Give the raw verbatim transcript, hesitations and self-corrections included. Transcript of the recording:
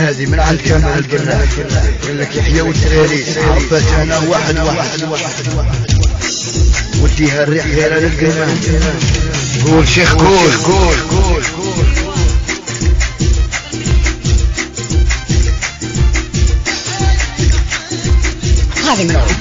هذه من عند كامل القرناء، قال لك يحيى والتراري عرفت انا واحد واحد وديها الريح غير للقرمان. قول شيخ قول قول قول قول هذه من